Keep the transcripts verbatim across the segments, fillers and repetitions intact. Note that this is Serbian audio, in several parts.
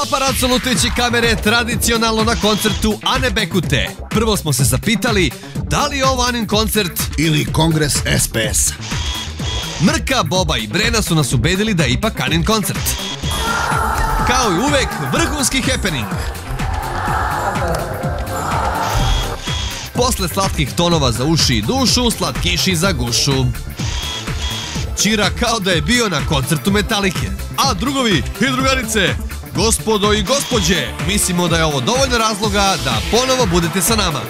Paparazzo lutajući kamere tradicionalno na koncertu Ane Bekute. Prvo smo se zapitali da li je ovo Anin koncert ili kongres S P S. Mrka, Boba i Brena su nas ubedili da je ipak Anin koncert. Kao i uvek, vrhunski happening. Posle slatkih tonova za uši i dušu, slatkiši za gušu. Ćira kao da je bio na koncertu Metalike. A drugovi i drugarice, gospodo i gospođe, mislimo da je ovo dovoljno razloga da ponovo budete sa nama.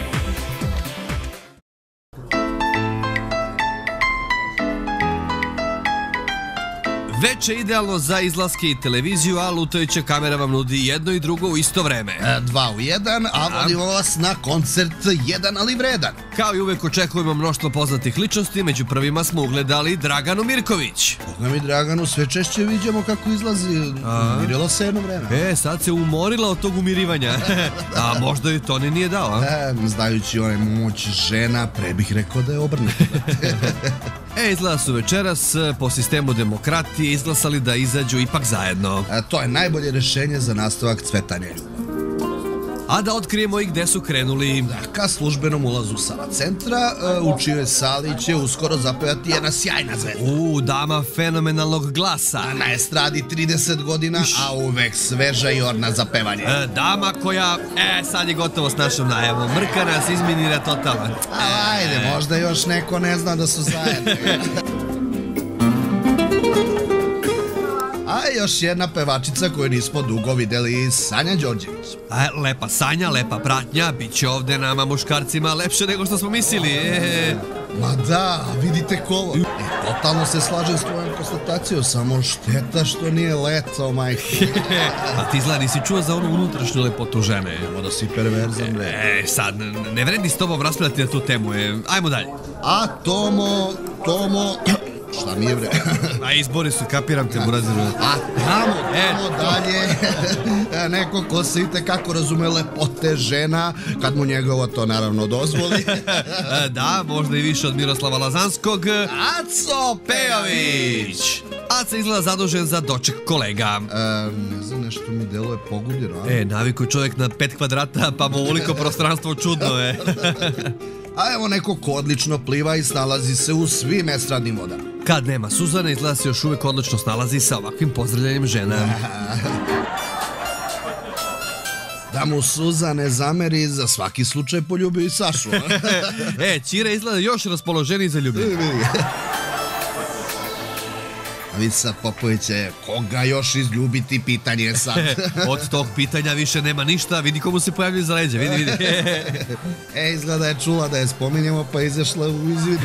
Veče idealno za izlaske i televiziju, a lutajuća kamera vam nudi jedno i drugo u isto vreme. E, dva u jedan, a vodimo vas na koncert jedan ali vredan. Kao i uvek očekujemo mnoštvo poznatih ličnosti, među prvima smo ugledali Draganu Mirković. Boga mi Draganu, sve češće vidimo kako izlazi, umirilo se jedno vreme. E, sad se umorila od tog umirivanja. A možda i to ni nije dao, a? E, znajući onaj moć žena, pre bih rekao da je obrnuto. E, izgleda su večeras po sistemu demokratije izglasali da izađu ipak zajedno. E, to je najbolje rešenje za nastavak cvetanja ljubavi. A da otkrijemo i gde su krenuli. Ka službenom ulazu Sava centra, u čijoj sali će uskoro zapevati jedna sjajna zvezda. U, dama fenomenalnog glasa. Na estradi trideset godina, a uvek sveža i orna za pevanje. E, dama koja, e, sad je gotovo s našom najavom. Mrka nas izminira totalno. Ajde, možda još neko ne zna da su zajedno. A još jedna pevačica koju nismo dugo videli, Sanja Đorđević. E, lepa Sanja, lepa pratnja, bit će ovde nama muškarcima lepše nego što smo mislili. E. Ma da, vidite kovo. E, totalno se slažem s tvojom konstatacijom, samo šteta što nije leto, majko. A ti zla, nisi čuo za onu unutrašnju lepotu žene? Evo da si perverzan, bre. E, sad, ne vredi s tobom raspravljati na tu temu, e. Ajmo dalje. A Tomo, Tomo... Šta mi je, bre? A izbori su, kapiram te, Buraziru. A tamo, tamo dalje, neko ko se itekako razume lepote žena, kad mu njegovo to naravno dozvoli. Da, možda i više od Miroslava Lazanskog. Aco Pejović! Aca izgleda zadužen za doček kolega. Ne znam, nešto mi deluje pogubljeno. E, naviku čovjek na pet kvadrata, pa mu ovoliko prostranstvo čudno je. A evo neko ko odlično pliva i snalazi se u svim estradnim vodama. Kad nema Suzane, izgleda se još uvek odlično snalazi sa ovakvim pozdravljanjem žena. Da mu Suza ne zameri, za svaki slučaj poljubio i Sašu. E, Ćira izgleda još raspoloženiji za ljubljenje. A vidi sad, Popoviće, koga još izljubiti, pitanje je sad. Od tog pitanja više nema ništa, vidi komu se pojavljaju za leđa, vidi, vidi. E, izgleda je čula da je spominjemo, pa izašla u izvidu.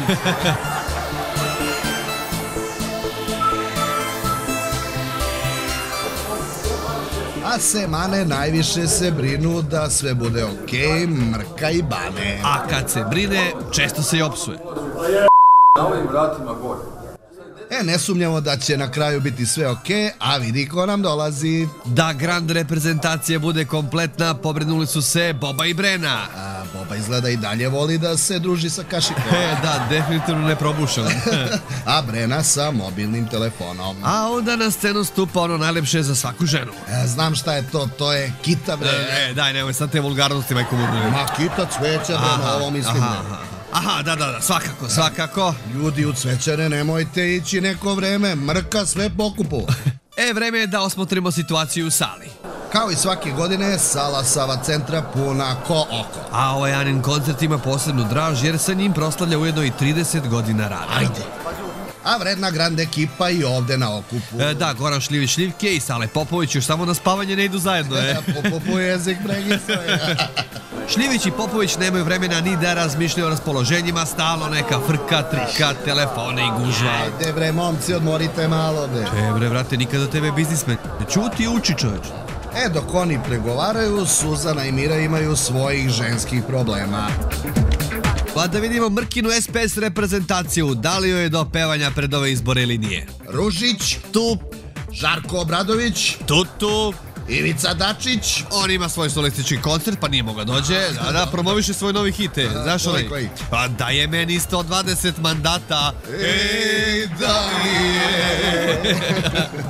A Semane najviše se brinu da sve bude okej, Mrka i Bane. A kad se brine, često se i opsuje. Na ovim vratima bolje. E, ne sumnjamo da će na kraju biti sve okej, a vidi ko nam dolazi. Da grand reprezentacija bude kompletna, pobrinuli su se Boba i Brena. A Boba izgleda i dalje voli da se druži sa kašikom. E, da, definitivno neprobušan. A Brena sa mobilnim telefonom. A onda na scenu stupa ono najlepše za svaku ženu. E, znam šta je to, to je kita, bre. E, daj, nemoj sad te vulgarnosti, majko mudne. Ma kita cveća, bre, na ovo mislim. Aha, aha. Aha, da, da, da, svakako, svakako. Ljudi u cvećare, nemojte ići neko vreme, Mrka sve pokupu. E, vreme je da osmotrimo situaciju u sali. Kao i svake godine, sala Sava centra puna ko oko. A ovaj Anin koncert ima posebnu draž jer sa njim proslavlja ujedno i trideset godina rada. Ajde. A vredna grand ekipa i ovde na okupu. E, da, Goran Šljivić-Šljivke i Sale Popović još samo na spavanje ne idu zajedno, e. Popovu jezik pregisoja. Šljivić i Popović nemaju vremena ni da razmišljaju o raspoloženjima, stalno neka frka, trika, telefone i gužva. Ajde bre, momci, odmorite malo, bre. E, bre, vrate, nikada tebe biznismen. Čuti i uči, čoveč. E, dok oni pregovaraju, Suzana i Mira imaju svojih ženskih problema. Pa da vidimo Mrkinu S P S reprezentaciju, da li joj je do pevanja pred ove izbore ili nije. Ružić, tu, Žarko Obradović, tu, tu, Ivica Dačić. On ima svoj solistički koncert, pa nije mogao dođe. Da, da, promoviše svoj novi hite. Znaš onaj? Pa da je meni sto dvadeset mandata. Ej, da je.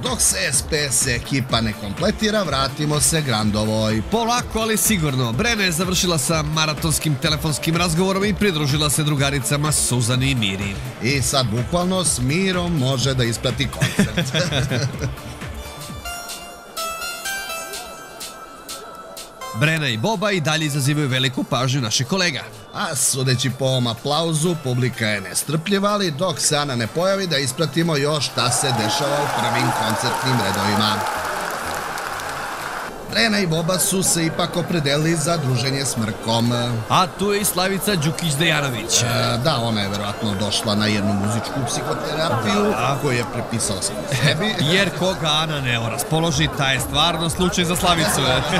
dok se S P S ekipa ne kompletira, vratimo se Grandovoj. Polako, ali sigurno. Brena je završila sa maratonskim telefonskim razgovorom i pridružila se drugaricama Suzani i Miri. I sad bukvalno s Mirom može da isprati koncert. Brena i Boba i dalje izazivaju veliku pažnju naših kolega. A sudeći po ovom aplauzu, publika je nestrpljiva, ali dok se Ana ne pojavi da ispratimo još šta se dešava u prvim koncertnim redovima. Brena i Boba su se ipak opredelili za druženje s Mrkom. A tu je i Slavica Đukić-Dejanović. E, da, ona je verovatno došla na jednu muzičku psihoterapiju koju je prepisala sam sebi. Jer koga Ana ne raspoloži, taj je stvarno slučaj za Slavicu.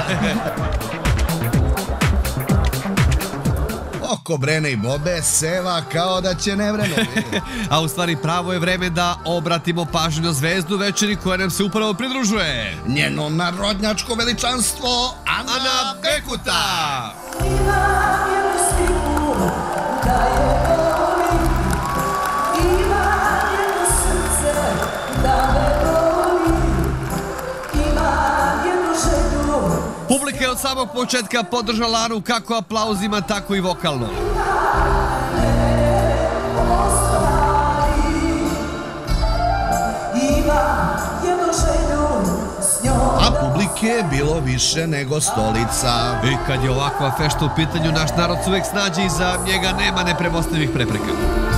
Oko Brene i Bobe seva kao da će nevreme. A u stvari pravo je vreme da obratimo pažnju na zvezdu večeri koja nam se upravo pridružuje. Njeno narodnjačko veličanstvo Ana, Ana Bekuta! Publika je od samog početka podržala Anu kako aplauzima, tako i vokalno. A publike je bilo više nego stolica. I kad je ovakva fešta u pitanju, naš narod se uvek snađe i za njega nema nepremostivih prepreka.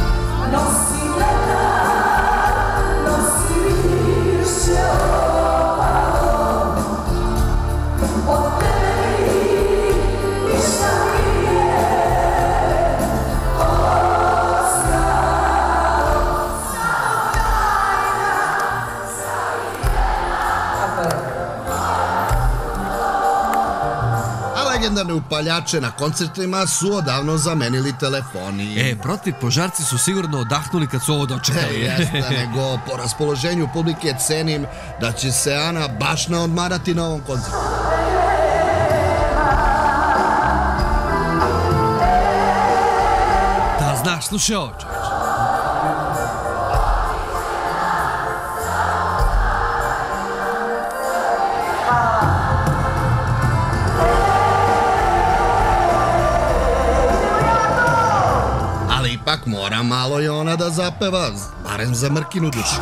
Legendarne upaljače na koncertima su odavno zamenili telefoni. E, protiv požarci su sigurno odahnuli kad su ovo dočekali. Jeste, nego po raspoloženju publike cenim da će se Ana baš naodmarati na ovom koncertu. Da, znaš, slušaj ovo, čovječ. Ipak mora malo i ona da zapeva, barem za Mrkinu dušu.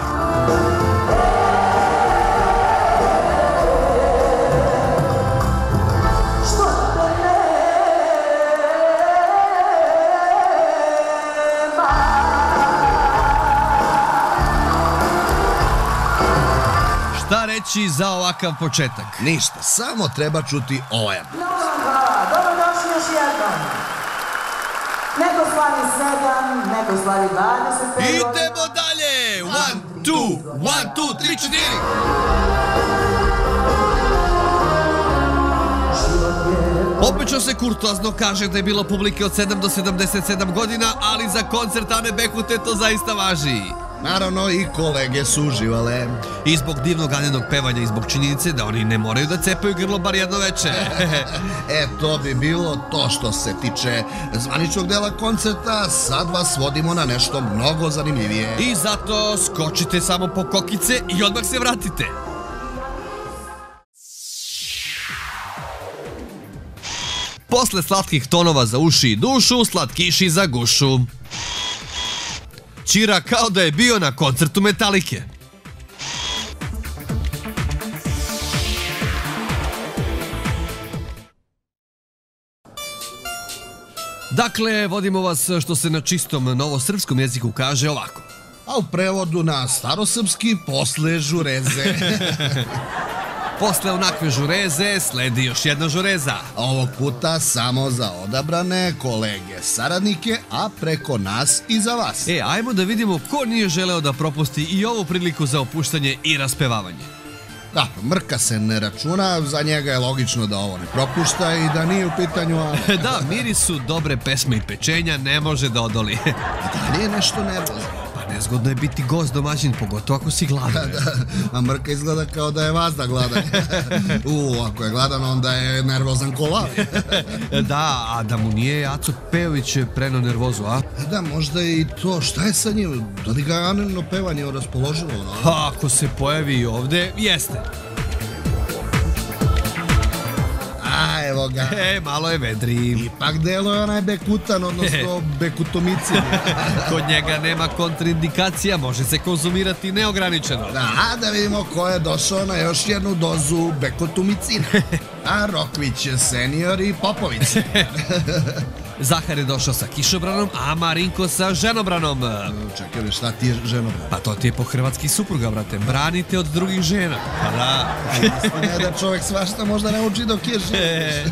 Šta reći za ovakav početak? Ništa, samo treba čuti ovaj aplauz. Hvala, dobrodošli još jednom. Neko slavi sedam, neko slavi dvadeset pet. Idemo dalje! One, two, one, two, tri, četiri! Obično se kurtoazno kaže da je bilo publike od sedam do sedamdeset sedam godina, ali za koncert Ane Bekute to zaista važi. Naravno i kolege su uživale. I zbog divnog Aninog pevanja i zbog činjenice da oni ne moraju da cepaju grlo bar jedno veče. E, to bi bilo to što se tiče zvaničnog dela koncerta. Sad vas vodimo na nešto mnogo zanimljivije. I zato skočite samo po kokice i odmah se vratite. Posle slatkih tonova za uši i dušu, slatkiši za gušu. Čira kao da je bio na koncertu Metalike. Dakle, vodimo vas što se na čistom novosrpskom jeziku kaže ovako. A u prevodu na starosrpski posle žureze. Posle onakve žureze sledi još jedna žureza. Ovog puta samo za odabrane kolege, saradnike, a preko nas i za vas. E, ajmo da vidimo ko nije želeo da propusti i ovu priliku za opuštanje i raspevavanje. Da, Mrka se ne računa, za njega je logično da ovo ne propušta i da nije u pitanju Ana. Da, mirisu dobre pesme i pečenja ne može da odoli. A da li je nešto nervozno? Pa nezgodno je biti gost domaćin, pogotovo ako si gladan. A Mrka izgleda kao da je vazda gladan. U, ako je gladan, onda je nervozan kolav. Da, a da mu nije Aco Pejović prenao nervozu, a? Da, možda i to. Šta je sa njim? Da li ga je anonimno pevanje raspoložilo? Ha, ako se pojavi i ovde, jeste. A, evo ga. E, malo je vedri. Ipak delo je onaj bekutan, odnosno bekutomicin. Kod njega nema kontraindikacija, može se konzumirati neograničeno. Da, da vidimo ko je došao na još jednu dozu bekutomicina. A Rokvić je senior i Popović. Zahar je došao sa kišobranom, a Marinko sa ženobranom. Čekaj, šta ti je ženobran? Pa to ti je po hrvatski supruga, brate. Branite od drugih žena. Pa da. Istina je da čovjek svašta možda ne uči dok je živ.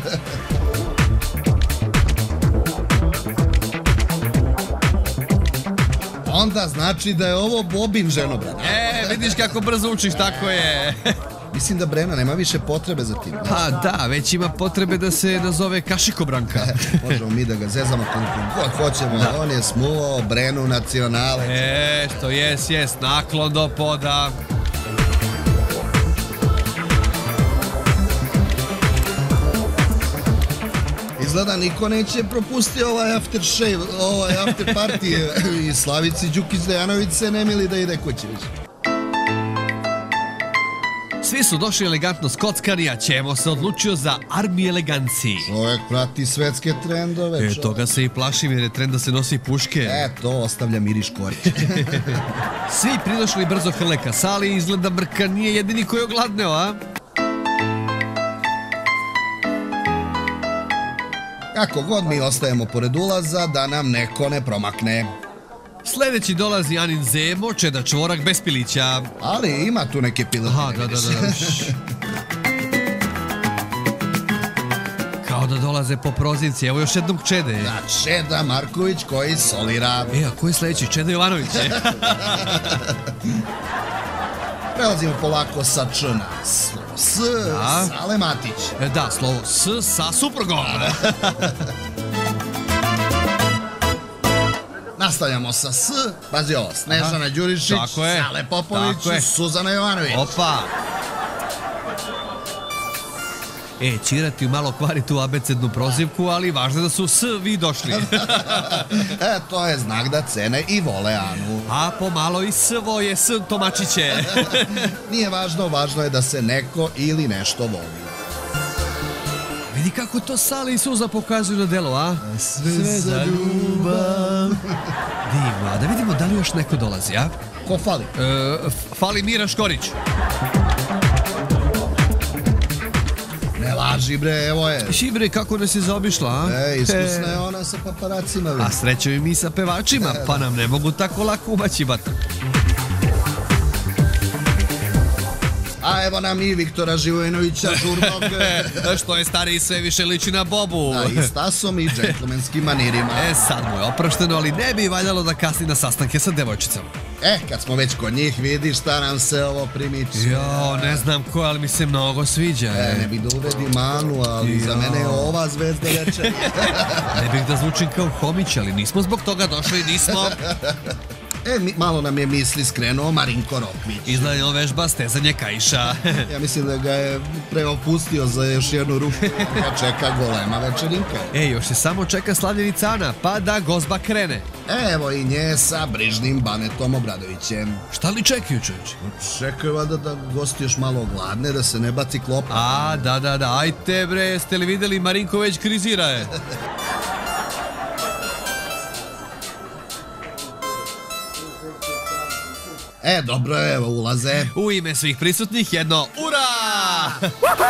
Onda znači da je ovo Bobin ženobran. E, vidiš kako brzo učiš, tako je. Mislim da Brena nema više potrebe za tim. Pa da, već ima potrebe da se nazove Kašikobranka. Možemo mi da ga zezamo koliko god hoćemo. Da. On je smuvao Brenu nacionale. E, što jes, jes, naklon do poda. Izgleda niko neće propustiti ovaj after shave, ovaj after party i Slavici Đukić Dejanović se ne mili da ide kući više. Svi su došli elegantno skockani, a Ćemo se odlučio za armi eleganciji. Čovjek prati svetske trendove. E, toga se i plašim jer je trend da se nosi puške. E, to ostavlja Miriš Korić. Svi pridošli brzo hrle ka sali i izgleda Mrka nije jedini koji je ogladneo, a? Kako god mi ostajemo pored ulaza da nam neko ne promakne. Sledeći dolazi Anin Zemo, čeda čvorak bez pilića. Ali ima tu neke piletine. Aha, da, da, da. Kao da dolaze po prozivci, evo još jednog čede. Da, Čeda Marković koji solira. E, a ko je sledeći? Čeda Jovanović, je? Prelazimo polako sa Č na S. S, Da. Sale Matić. E, da, slovo S sa suprugom. Nastavljamo sa S, pazi ovo, Snežana Đurišić, Tako je. Sale Popović, Tako je. Suzana Jovanović. Opa! E, Ćira ti malo kvari tu abecednu prozivku, ali važno je da su svi došli. E, to je znak da cene i vole Anu. A pomalo i svoje s Tomačiće. Nije važno, važno je da se neko ili nešto voli. Vidi kako to Sali i Suza pokazuju na delu, a? Sve za ljubav. Divno, a da vidimo da li još neko dolazi, a? Ko fali? E, f- fali Mira Škorić. Ne laži bre, evo je. Šibre, kako nas je zaobišla, a? E, iskusna je ona sa paparacima. A srećo i mi sa pevačima, pa nam ne mogu tako lako umaći bata. A evo nam i Viktora Živojinovića, žurnog. Što je stariji sve više liči na Bobu. Da, i stasom i džentlmenskim manirima. E, sad mu je oprošteno, ali ne bi valjalo da kasni na sastanke sa devojčicama. E, kad smo već kod njih, vidi šta nam se ovo primiči. Jo, ne znam ko, ali mi se mnogo sviđa. E, ne bi da uvedi Manu, ali za mene je ova zvezda večer. Ne bih da zvučim kao homić, ali nismo zbog toga došli, nismo. E, mi, malo nam je misli skrenuo Marinko Rokvić. Izgledano vežba stezanje kaiša. Ja mislim da ga je preopustio za još jednu ruku. Ja čeka golema večerinka. E, još se samo čeka slavljenica Ana, pa da gozba krene. Evo i nje sa brižnim Banetom Obradovićem. Šta li čekaju, čovječe? Čekaju valjda da gosti još malo gladne, da se ne baci klopa. A, da, da, da, ajte bre, jeste li videli Marinko već krizira je? E, dobro je, evo ulaze. U ime svih prisutnih jedno ura!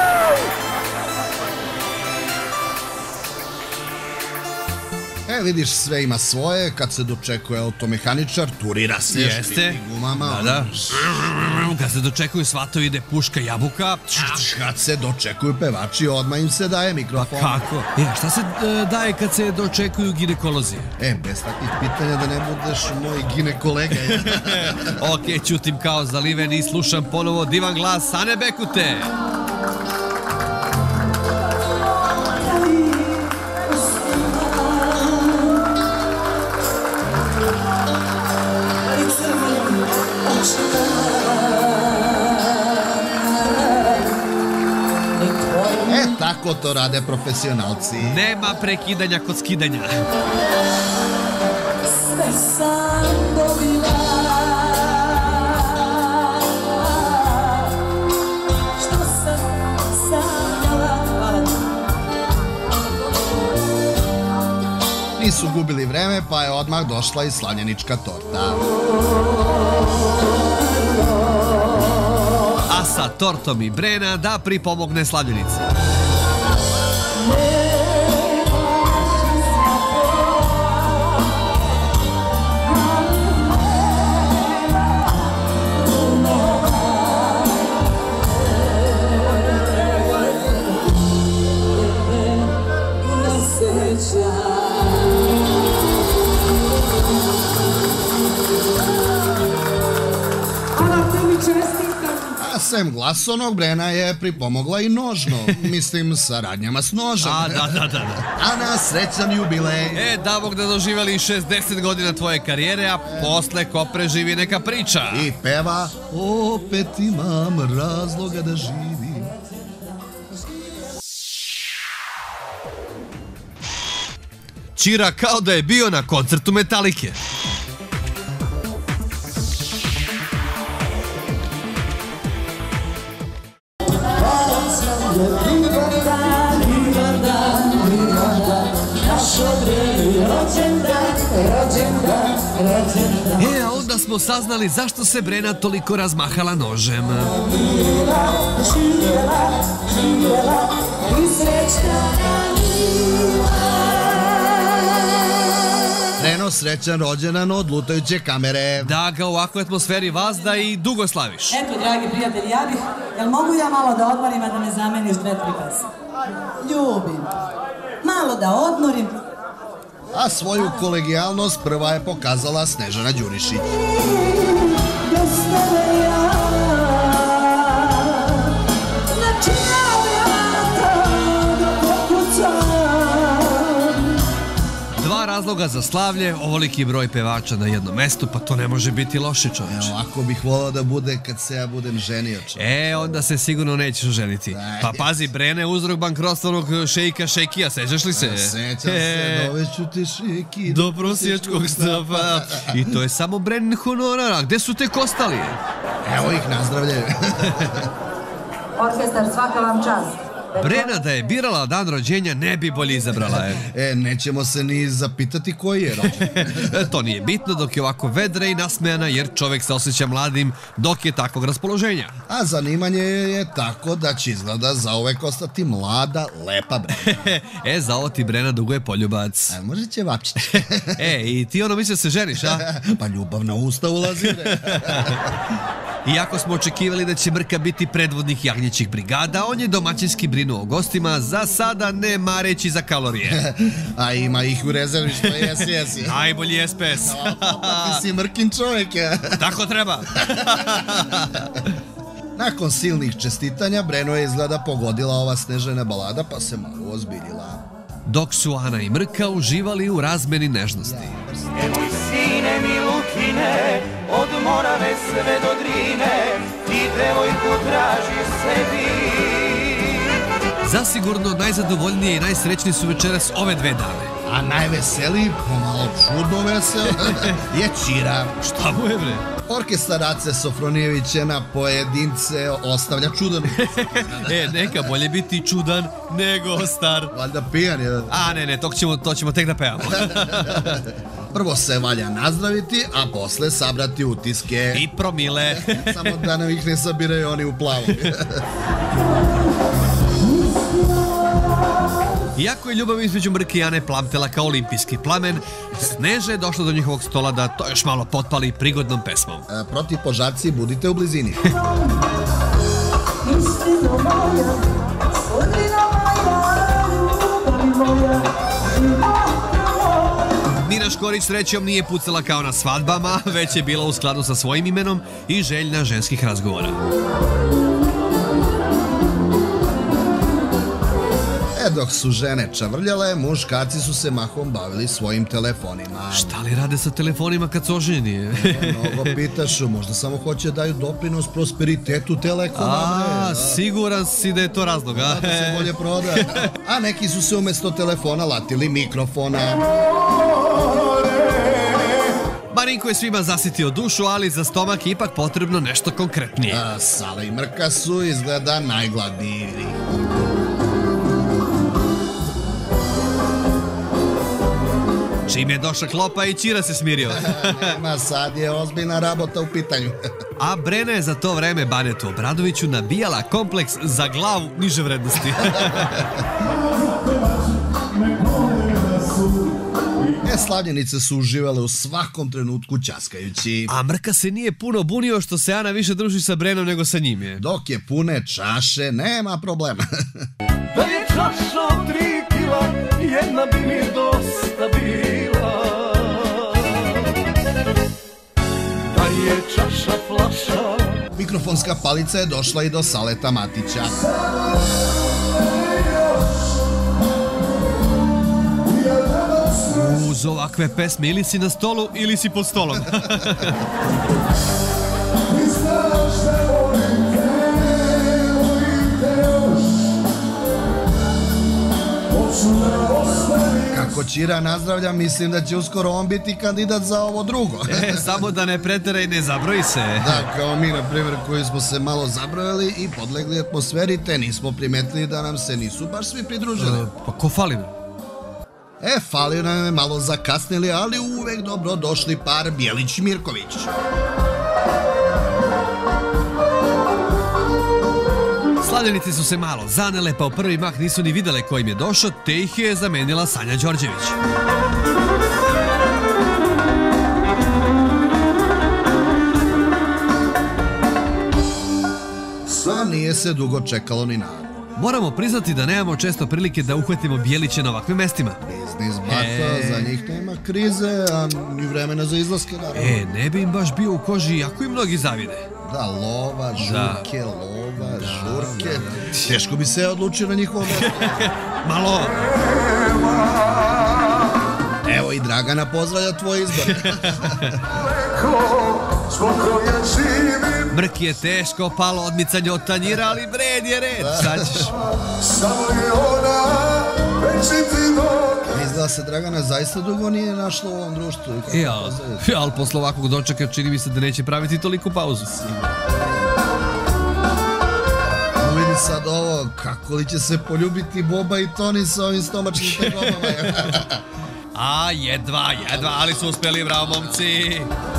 E, vidiš, sve ima svoje, kad se dočekuje automehaničar, turira se Jeste. švitnim gumama. Da, da. Kad se dočekuju svatovi ide puška jabuka. Kad se dočekuju pevači, odmah im se daje mikrofon. Kako? Ja, šta se e, daje kad se dočekuju ginekolozi? E, bez takvih pitanja da ne budeš moj ginekolega. Ok, ćutim kao zaliven i slušam ponovo divan glas Ane Bekute. It's E, tako to rade profesionalci. Nema prekidanja kod skidanja. Sve sam dobila, što sam sanjala. Nisu gubili vreme, pa je odmah došla i slavljenička torta. A sa tortom i Brena da pripomogne slavljenici. A sem glasonog, Brena je pripomogla i nožno. Mislim, sa radnjama s nožem. A, da, da, da. A na srećan jubilej. E, da Bog da doživjeli šezdeset godina tvoje karijere, a posle ko preživi neka priča. I peva, opet imam razloga da živim. Ćira kao da je bio na koncertu Metalike. E, a onda smo saznali zašto se Brena toliko razmahala nožem. Breno, srećan rođendan od lutajuće kamere. Da ga u ovakvoj atmosferi vazda i dugo slaviš. Eto, dragi prijatelji, ja bih, jel mogu ja malo da odmorim, a da me zameniš dve, tri pesa? Ljubim. Malo da odmorim. A svoju kolegijalnost prva je pokazala Snežana Đurišić. Dva razloga za slavlje, ovoliki broj pevača na jednom mestu, pa to ne može biti loše, čoveče. Ovako bih volao da bude kad se ja budem ženio, čoveče. E, onda se sigurno nećeš ženiti. Pa pazi, Brene, uzrok bankrotstvenog šejka Šejkija, sećaš li se? Sećam se, doveću te Šejki do prosječkog stava. I to je samo Brenin honorar, a gde su te kostali? Evo ih, nazdravljaju. Orkestar, svaka vam čast. Brena da je birala dan rođenja ne bi bolje izabrala je. E, nećemo se ni zapitati koji je rođen. To nije bitno dok je ovako vedra i nasmejana, jer čovek se osjeća mladim dok je takvog raspoloženja. A zanimanje je tako da će izgleda zauvek ostati mlada, lepa Brena. E, za ovo ti Brena duguje poljubac. A može će vapčić. E, i ti ono misli da se ženiš, a? Pa ljubav na usta ulazi. Iako smo očekivali da će Mrka biti predvodnik jagnjećih brigada, on je domaćinski brinuo o gostima, za sada ne mareći za kalorije. A ima ih u rezervištu, jesi, jesi. Najbolji es pe es. Ti si Mrkin čovjek. Tako treba. Nakon silnih čestitanja, Breno je izgleda pogodila ova Snežana balada, pa se malo ozbiljila. Dok su Ana i Mrka uživali u razmeni nežnosti. Nemoj sine Milutine, od Morave sve do Drine, ti devojku traži sebi. Zasigurno najzadovoljnije i najsrećniji su večeras ove dve dame. A najveseliji, pomalo čudno vesel, je Ćira. Šta mu je, bre? Orkestar Ace Sofronijevića na pojedince ostavlja čudan. E, neka bolje biti čudan nego star. Valjda pijan je. A ne, ne, to ćemo, to ćemo tek da pevamo. Prvo se valja nazdraviti, a posle sabrati utiske. I promile. Samo da nam ih ne sabiraju oni u plavu. Iako je ljubav između Mrke i Ane plamtela kao olimpijski plamen, Sneža je došla do njihovog stola da to još malo potpali prigodnom pesmom. E, protiv požarci budite u blizini. Nina Škorić srećom nije pucala kao na svadbama, već je bila u skladu sa svojim imenom i željna ženskih razgovora. E, dok su žene čavrljale, muškarci su se mahom bavili svojim telefonima. Šta li rade sa telefonima kad su oženjeni? Mnogo pitašu, možda samo hoće daju doprinos prosperitetu Telekoma. A, siguran si da je to razlog, a? Da se bolje proda. A neki su se umjesto telefona latili mikrofona. Marinko je svima zasitio dušu, ali za stomak je ipak potrebno nešto konkretnije. A, Sale i Mrka su izgleda najgladniji. Čim je došla klopa i Ćira se smirio. Nema, sad je ozbiljna rabota u pitanju. A Brena je za to vreme Banetu Obradoviću nabijala kompleks za glavu niže vrednosti. E, slavljenice su uživale u svakom trenutku ćaskajući. A Mrka se nije puno bunio što se Ana više druži sa Brenom nego sa njim je. Dok je pune čaše, nema problema. Da je čaša tri kila, jedna bi mi dosta bila. Da je čaša flaša. Mikrofonska palica je došla i do Saleta Matića. Uz ovakve pesme ili si na stolu ili si pod stolom. Kako Ćira nazdravlja, mislim da će uskoro on biti kandidat za ovo drugo. E, samo da ne pretera i ne zabroji se. Da, kao mi, na primjer, koji smo se malo zabrojali i podlegli atmosferi, te nismo primetili da nam se nisu baš svi pridružili. E, pa ko fali nam? E, fali nam je malo zakasnili, ali uvek dobro došli par Bjelić-Mirković. Slavljenice su se malo zanele, pa u prvi mah nisu ni videle ko im je došao, te ih je zamenila Sanja Đorđević. Sa nije se dugo čekalo ni nada. Moramo priznati da nemamo često prilike da uhvatimo Bjeliće na ovakvim mestima. Biznis baka, za njih nema krize, a ni vremena za izlaske, naravno. E, ne bi im baš bio u koži, jako i mnogi zavide. Da, lova, žurke, lova, žurke. Teško bi se odlučio na njihovo mesto. Malo! Evo i Dragana pozdravlja tvoj izbor. Mrki je teško palo odmicanje od tanjira, ali vred je red, sad ćeš. Izgleda se Dragana zaista dugo nije našla u ovom društvu. Ja, ali posle ovakvog dočeka čini mi se da neće praviti toliko pauzu. Vidi sad ovo, kako li će se poljubiti Boba i Toni sa ovim stomačnim tegobama. A, jedva, jedva, ali su uspjeli, bravo momci.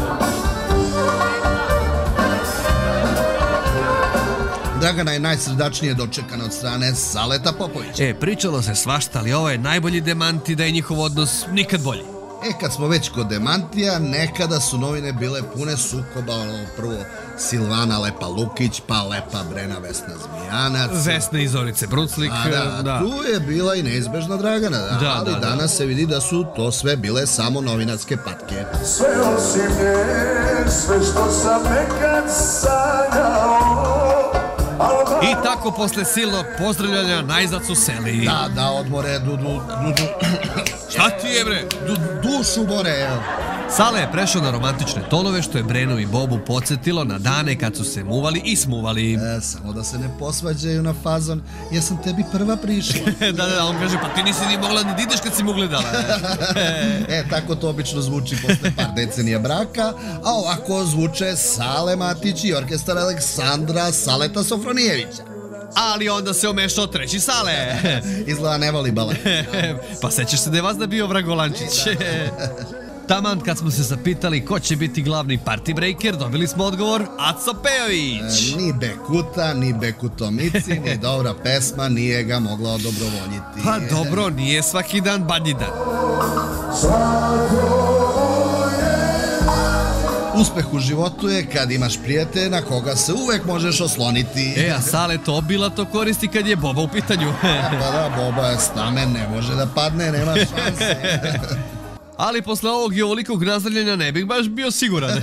Dragana je najsrdačnije dočekana od strane Saleta Popovića. E, pričalo se svašta, ali ovo je najbolji demanti da je njihov odnos nikad bolji. E, kad smo već kod demantija, nekada su novine bile pune sukoba, ono prvo Silvana Lepa Lukić, pa Lepa Brena Vesna Zmijanac. Vesna i Zorice Bruclik. A da, da, tu je bila i neizbežna Dragana, da, da, ali da, danas da. se vidi da su to sve bile samo novinarske patke. Sve osim nje, sve što sam nekad sanjao. I tako posle silnog pozdravljanja najzad su seli. Da, da, odmore, du, du, du, du. Šta ti je, bre? Du, dušu more, evo. Sale je prešao na romantične tonove, što je Brenu i Bobu podsjetilo na dane kad su se muvali i smuvali. E, samo da se ne posvađaju na fazon, jer sam tebi prva prišla. Da, da, on kaže, pa ti nisi ni mogla ni da ideš kad si mu gledala. E, tako to obično zvuči posle par decenija braka, a ovako zvuče Sale Matić i orkestar Aleksandra Saleta Sofronijevića. Ali onda se omešao treći Sale. Izgleda ne voli balet. Pa sećaš se da je vas da bio Vragolančić. Taman kad smo se zapitali ko će biti glavni party breaker, dobili smo odgovor Aco Pejović. E, ni Bekuta, ni Bekutomici, ni dobra pesma nije ga mogla odobrovoljiti. Pa dobro, nije svaki dan badnji dan. Uspeh u životu je kad imaš prijatelja na koga se uvek možeš osloniti. E, a Sale to obilato koristi kad je Boba u pitanju. Pa da, Boba je stamen, ne može da padne, nema šanse. Ali posle ovog i ovolikog nazdravljanja ne bih baš bio siguran.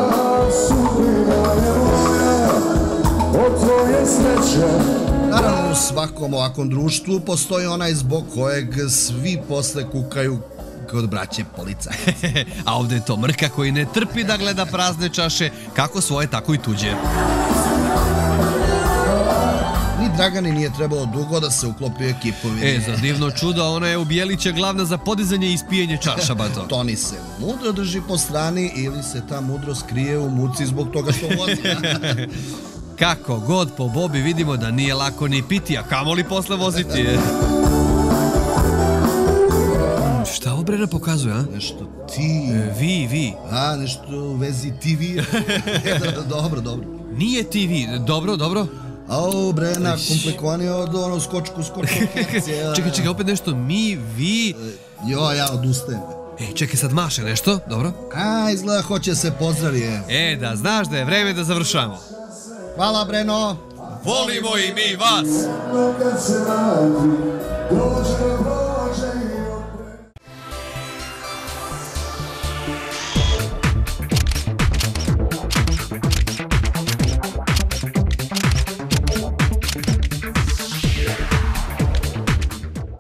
Naravno, u u svakom ovakvom društvu postoji onaj zbog kojeg svi posle kukaju kod braće policajaca. A ovde je to Mrka koji ne trpi da gleda prazne čaše, kako svoje, tako i tuđe. Ni Dragani nije trebalo dugo da se uklopi u ekipu. E, za divno čudo, ona je u Bijelića glavna za podizanje i ispijenje čaša, bato. Toni se mudro drži po strani ili se ta mudro skrije u muci zbog toga što vozi. Kako god po Bobi vidimo da nije lako ni piti, a kamoli posle voziti. Šta ovo Brena pokazuje, a? Nešto ti... E, vi, vi. A, nešto u vezi ti vi. Dobro, dobro. Nije ti vi, dobro, dobro. Au, Brena, komplikovanije od ono skočku, skočku. Čekaj, čekaj, opet nešto, mi, vi... Jo, ja odustajem. E, čekaj, sad maše nešto, dobro. A, izgleda hoće se pozdravi, je. E, da znaš da je vreme da završamo. Hvala, Breno. Volimo i mi vas. Kad se vrati, dođe na